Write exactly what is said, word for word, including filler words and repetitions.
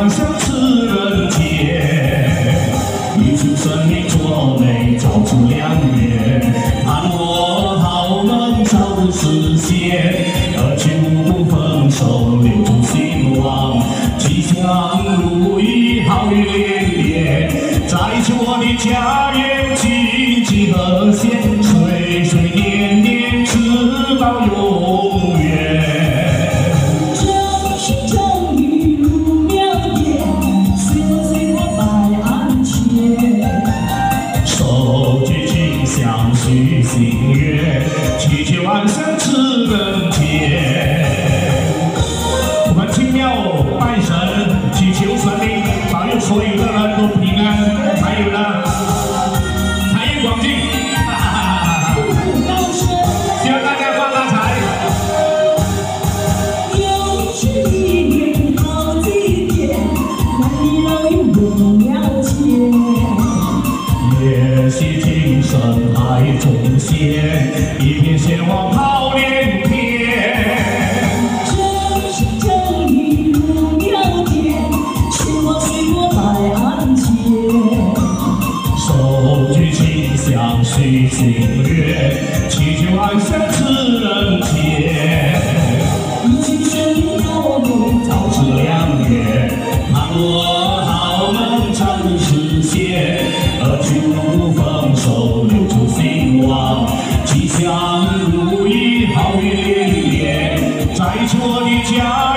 望相持人间，一祝生命作美，早出良缘，盼我好梦早日实现，二千五不分手，留住兴旺，吉祥如意，好运连连，再祝我的家园经济和谐，岁岁年年直到永远。 许心愿，祈求安享吃人间。我们进庙拜神，祈求神明保佑所有的人都平安。还有呢，财源广进，希望大家发大财。又是一年好几天，男女老幼荣耀间。也喜精神爱众仙，一片鲜花好连篇。正是正义如苗田，鲜花随我来安前。手举清香许心愿，祈求安享吃人间。一起生命多美，早知良缘，盼我好梦早日实现。 二去不放手，留住兴旺，吉祥如意，好运连连，在祝我的家。